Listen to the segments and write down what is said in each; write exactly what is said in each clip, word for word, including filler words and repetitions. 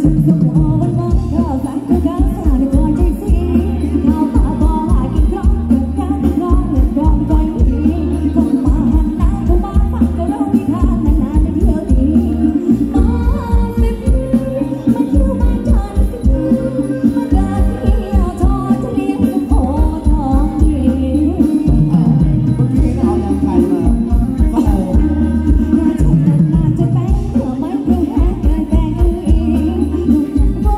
เ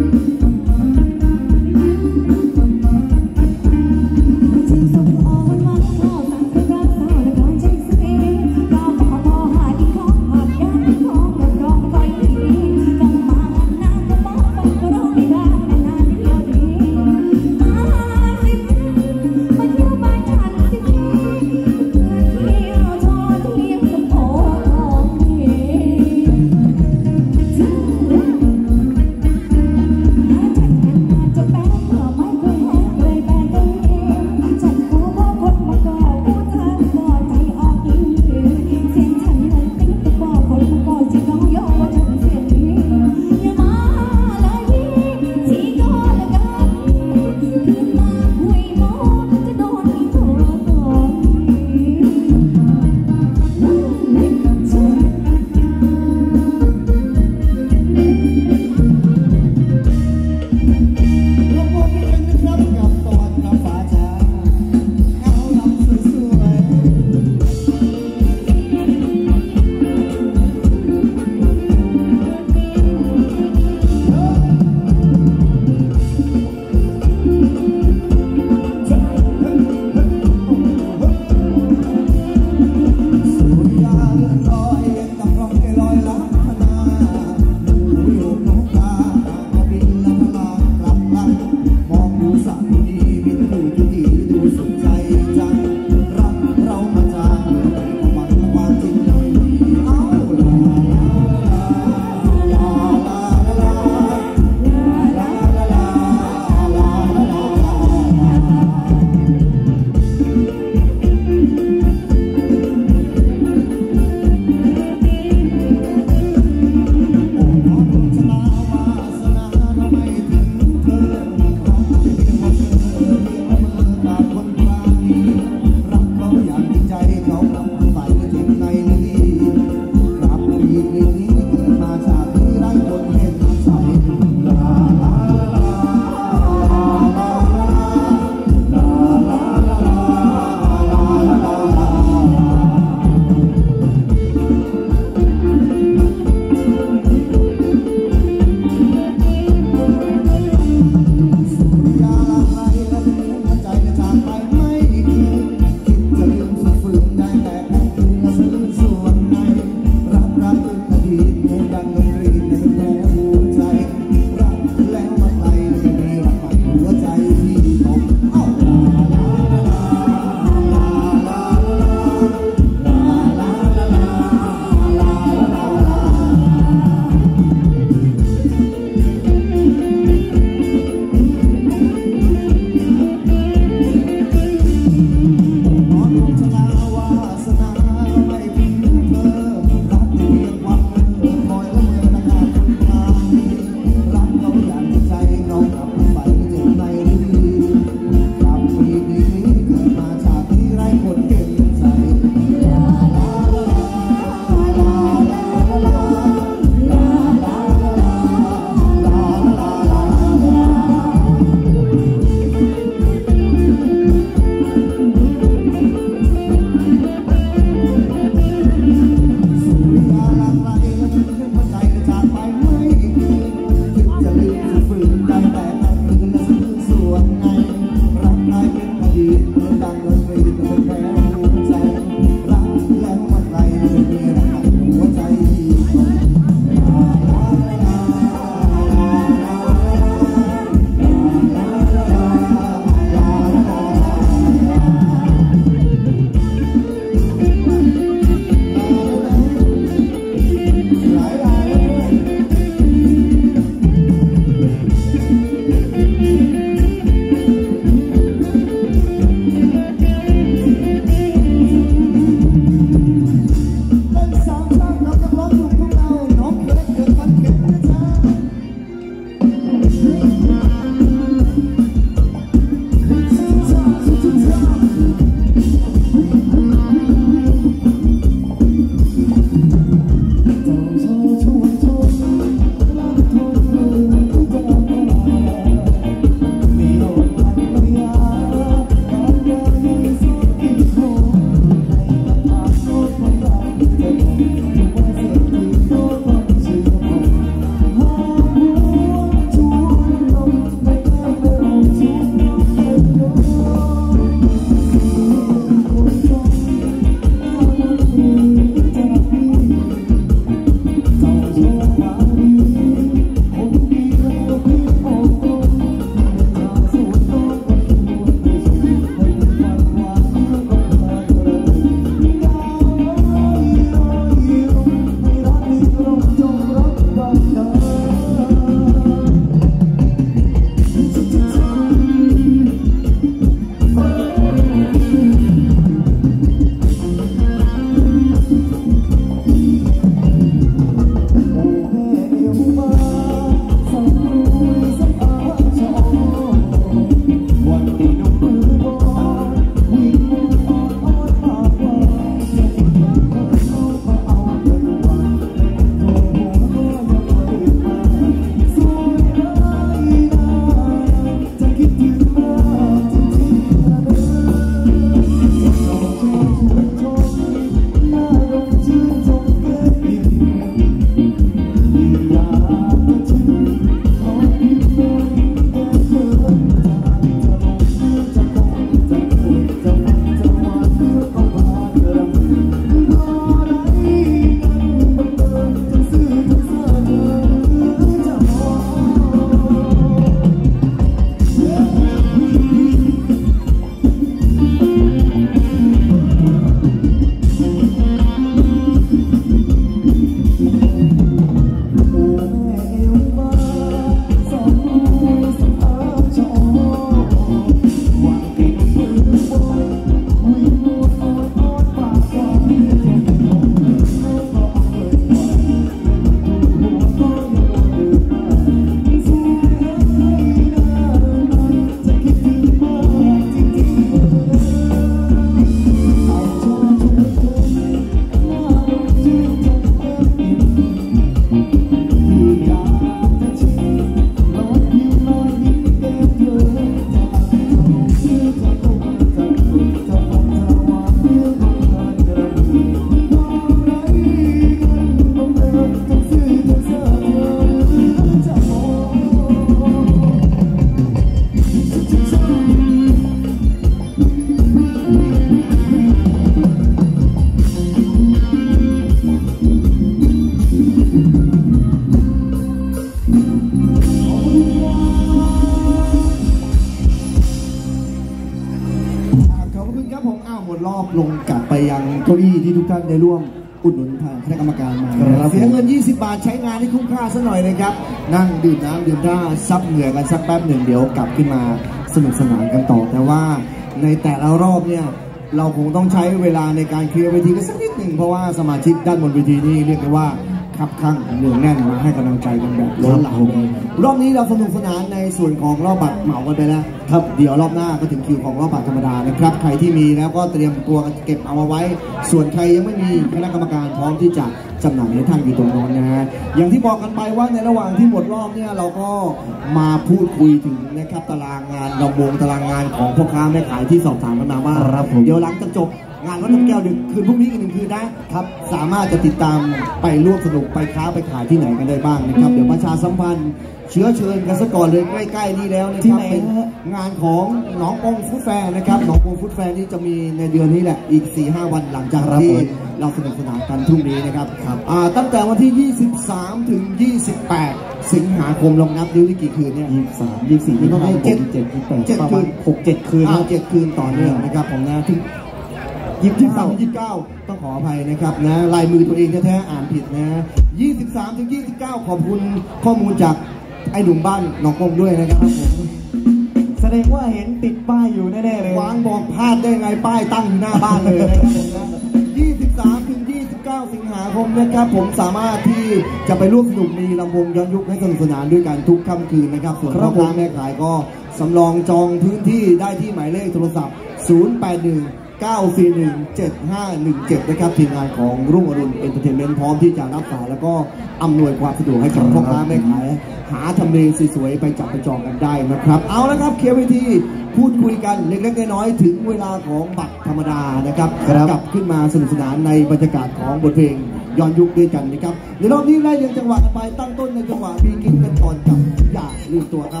รอบลงกลับไปยังเก้าอี้ที่ทุกท่านได้ร่วมอุดหนุนทางคณะกรรมการมาเสียเงินยี่สิบบาทใช้งานให้คุ้มค่าซะหน่อยนะครับนั่งดื่มน้ำดื่มท่าซับเหงื่อกันสักแป๊บหนึ่งเดี๋ยวกลับขึ้นมาสนุกสนานกันต่อแต่ว่าในแต่ละรอบเนี่ยเราคงต้องใช้เวลาในการเคลียร์เวทีกันสักนิดหนึ่งเพราะว่าสมาชิกด้านบนเวทีนี่เรียกได้ว่าขับข้างเหนือแน่นมาให้กำลังใจกันแบบล้นหลามเลยรอบนี้เราสนุกสนานในส่วนของรอบบัตรเหมากันไปแล้วครับเดี๋ยวรอบหน้าก็ถึงคิวของรอบบัตรธรรมดานะครับใครที่มีแล้วก็เตรียมตัวเก็บเอาไว้ส่วนใครยังไม่มีคณะกรรมการพร้อมที่จะจำหน่ายให้ท่านอยู่ตรงนั้นนะฮะอย่างที่บอกกันไปว่าในระหว่างที่หมดรอบเนี่ยเราก็มาพูดคุยถึงนะครับตารางงานลำวงตารางงานของพ่อค้าแม่ขายที่สอบถามกันมาว่าเดี๋ยวหลังจากจบงานวัดน้ำแก้วดึกคืนพรุ่งนี้อีกหนึ่งคืนนะครับสามารถจะติดตามไปร่วมสนุกไปค้าไปขายที่ไหนกันได้บ้างนะครับเดี๋ยวประชาสัมพันธ์เชื้อเชิญกันซะก่อนเลยใกล้ๆนี่แล้วนะครับเป็นงานของหนองปงฟุตแฟร์นะครับหนองปงฟุตแฟร์นี่จะมีในเดือนนี้แหละอีก สี่ห้า วันหลังจากที่เราสนุกสนานกันพรุ่งนี้นะครับตั้งแต่วันที่ยี่สิบสามถึงยี่สิบแปดสิงหาคมลองนับดูที่กี่คืนเนี่ยยี่สิบสาม ยี่สิบสี่ ยี่สิบห้า เจ็ด เจ็ด แปด เจ็ดคืนหก เจ็ดคืนเจ็ดคืนต่อเนื่องนะครับผมนะที่ยี่สิบสาม ยี่สิบเก้าต้องขออภัยนะครับนะลายมือตัวเองแท้ๆอ่านผิดนะยี่สิบสามถึงยี่สิบเก้าขอบคุณข้อมูลจากไอ้หนุ่มบ้านหนองกงด้วยนะครับผมแสดงว่าเห็นติดป้ายอยู่แน่ๆเลยวางบอกพลาดได้ไงป้ายตั้งอยู่หน้าบ้านเลยนะครับผมนะยี่สิบสามถึงยี่สิบเก้าสิงหาคมนะครับผมสามารถที่จะไปร่วมสนุกมีลำวงย้อนยุคให้สนุกสนานด้วยกันทุกค่ำคืนนะครับส่วนพ่อค้าแม่ขายก็สำรองจองพื้นที่ได้ที่หมายเลขโทรศัพท์ศูนย์ แปด หนึ่ง เก้า สี่ หนึ่ง เจ็ด ห้า หนึ่ง เจ็ดนะครับทีมงานของรุ่งอรุณเอนเตอร์เทนเมนต์พร้อมที่จะรับสายแล้วก็อำนวยความสะดวกให้กับพ่อค้าแม่ขายหาทำเลสวยๆไปจับไปจองกันได้นะครับเอาละครับเคลียร์เวทีพูดคุยกันเล็กๆน้อยๆถึงเวลาของบัตรธรรมดานะครับกลับขึ้นมาสนุกสนานในบรรยากาศของบทเพลงย้อนยุคด้วยกันนะครับในรอบนี้ไล่เรียงจังหวะกันไปตั้งต้นในจังหวะบีกินกันก่อนกับอย่าลืมตัวครับ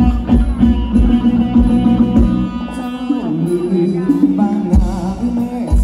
บ้านนาแม่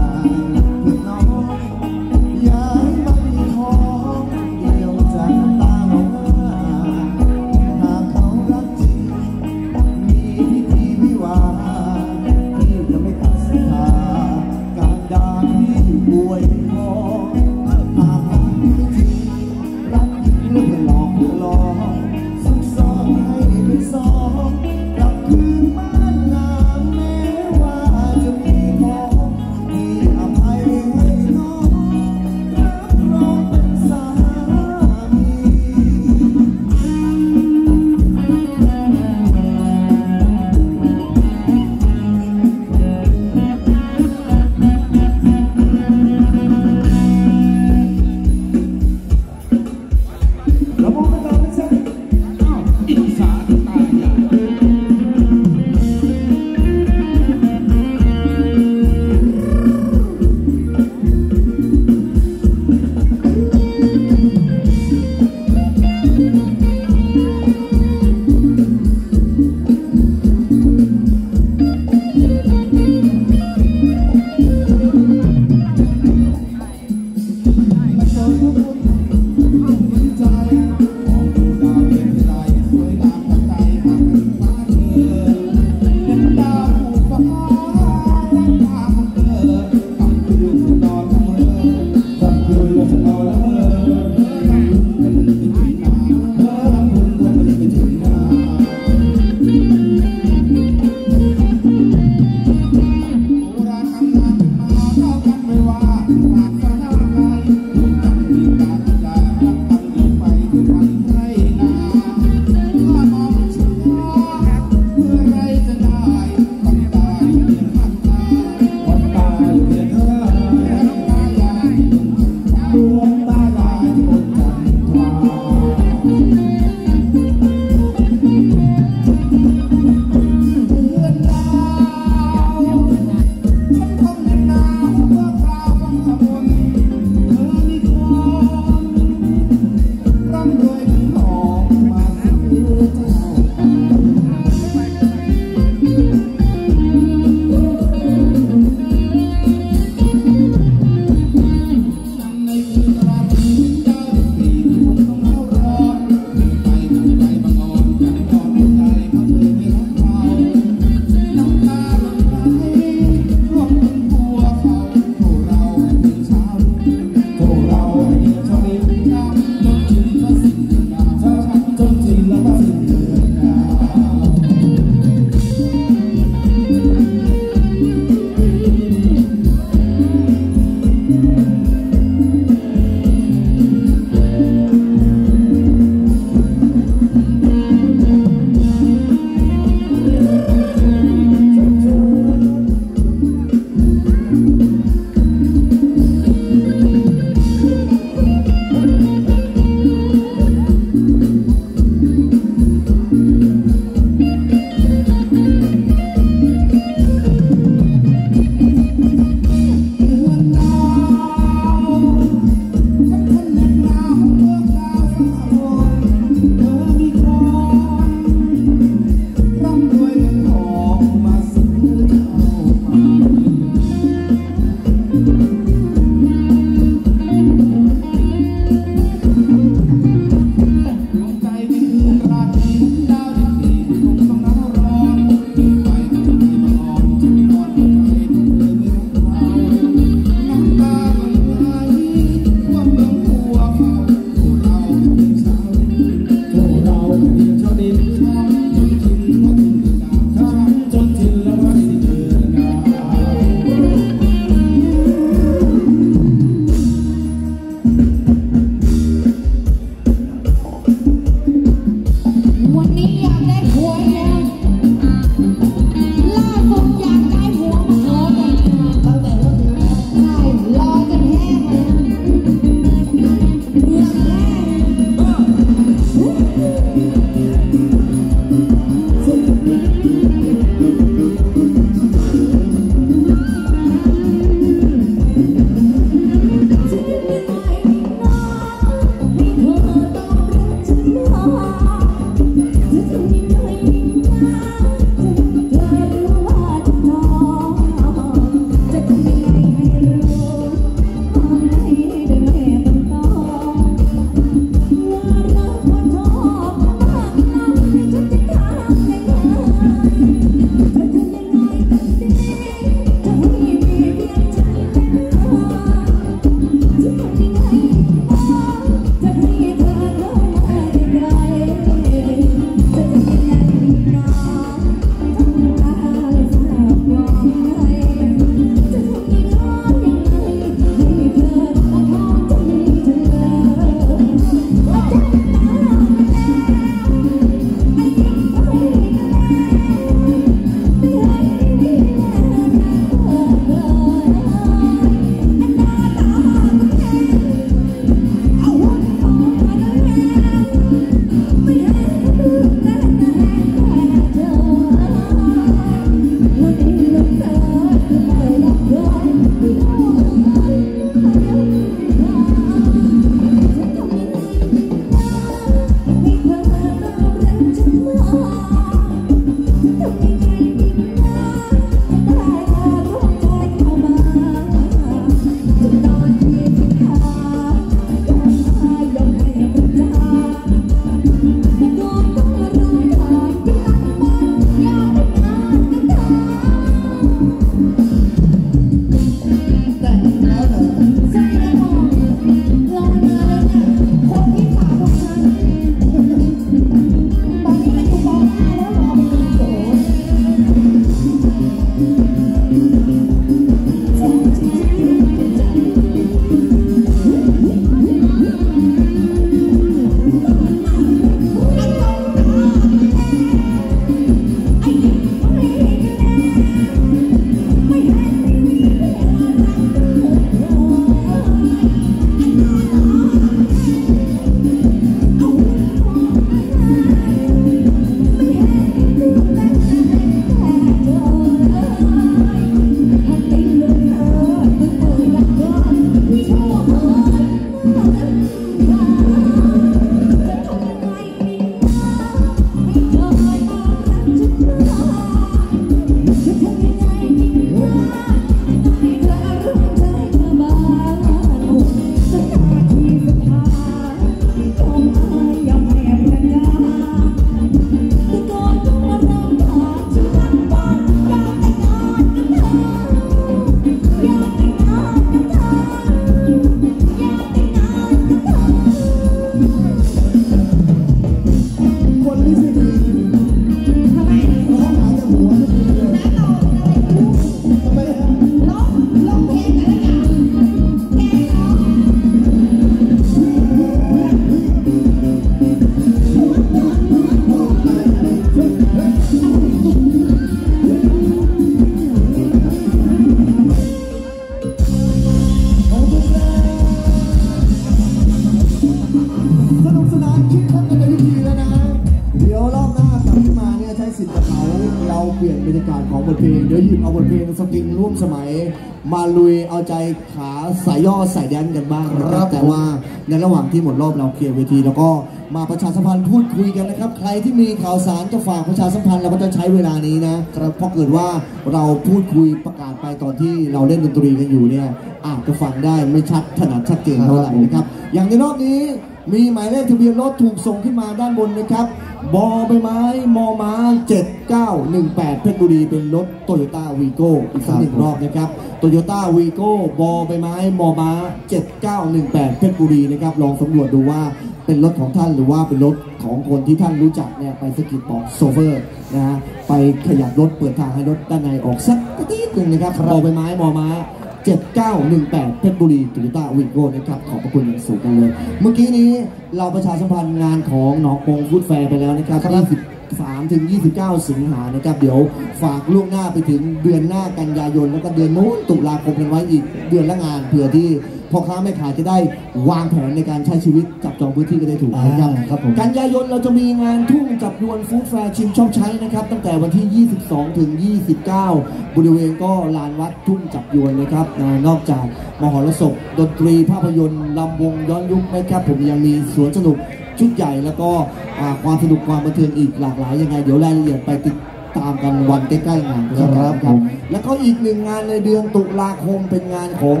เปลี่ยนบรรยากาศของบทเพลงเดี๋ยวหยิบเอาบทเพลงสตริงร่วมสมัยมาลุยเอาใจขาสายย่อสายแดนกันบ้างนะครับแต่ว่าในระหว่างที่หมดรอบเราเคลียร์เวทีแล้วก็มาประชาสัมพันธ์พูดคุยกันนะครับใครที่มีข่าวสารจะฝากประชาสัมพันธ์เราก็จะใช้เวลานี้นะครับเพราะเกิดว่าเราพูดคุยประกาศไปตอนที่เราเล่นดนตรีกันอยู่เนี่ยอาจจะฟังได้ไม่ชัดถนัดชัดเจนเท่าไหร่นะครับอย่างในรอบนี้มีหมายเลขทะเบียนรถถูกส่งขึ้นมาด้านบนนะครับบอใบไม้มอม้าเจ็ดเก้าหนึ่งแปดเพชรบุรีเป็นรถโตโยต้าวีโก้อีกสักหนึ่งรอบนะครับโตโยต้าวีโก้บอใบไม้มอม้าเจ็ดเก้าหนึ่งแปดเพชรบุรีนะครับลองสำรวจดูว่าเป็นรถของท่านหรือว่าเป็นรถของคนที่ท่านรู้จักเนี่ยไปสกิดบอกโซเฟอร์นะฮะไปขยับรถเปิดทางให้รถด้านในออกสักนิดนึงนะครับบอใบไม้มอม้าเจ็ดเก้าหนึ่งแปดเพชรบุรีโตโยต้าวีโก้นะครับขอบพระคุณอย่างสูงกันเลยเมื่อกี้นี้เราประชาสัมพันธ์งานของหนองโปงฟู้ดแฟร์ไปแล้วนะครับยี่สิบสามถึงยี่สิบเก้าสิงหานะครับเดี๋ยวฝากล่วงหน้าไปถึงเดือนหน้ากันยายนแล้วก็เดือนนู้นตุลาคมกันไว้อีกเดือนละงานเผื่อที่พ่อค้าแม่ขายจะได้วางแผนในการใช้ชีวิตจับจองพื้นที่ก็ได้ถูกนะครับกันยายนเราจะมีงานทุ่งจับยวนฟู้ดแฟร์ชิมชอบใช้นะครับตั้งแต่วันที่ยี่สิบสองถึงยี่สิบเก้าบริเวณก็ลานวัดทุ่งจับยวนนะครับนอกจากมหรสพดนตรีภาพยนตร์ลำวงย้อนยุคนะครับผมยังมีสวนสนุกชุดใหญ่แล้วก็ความสนุกความบันเทิงอีกหลากหลายยังไงเดี๋ยวรายละเอียดไปติดตามกันวันใกล้ๆงานครับแล้วก็อีกหนึ่งงานในเดือนตุลาคมเป็นงานของ